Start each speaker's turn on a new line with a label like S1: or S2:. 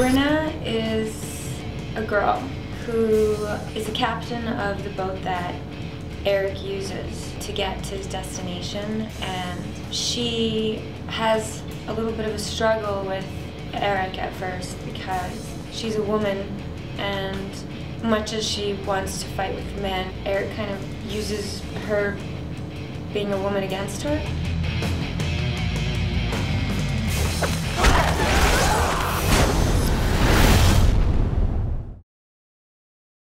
S1: Brynna is a girl who is a captain of the boat that Eric uses to get to his destination, and she has a little bit of a struggle with Eric at first because she's a woman, and much as she wants to fight with men, Eric kind of uses her being a woman against her.